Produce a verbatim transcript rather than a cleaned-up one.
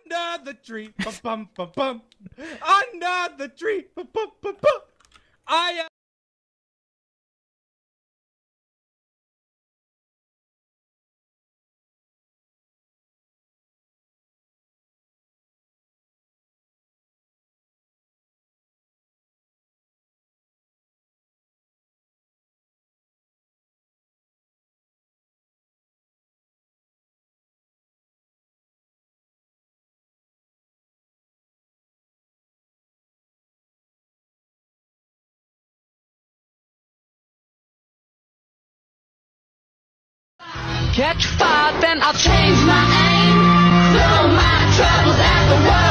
Under the tree, bum bum bum bum. Under the tree, bum bum bum bum. I am. Catch fire, then I'll change my aim. Throw my troubles at the world.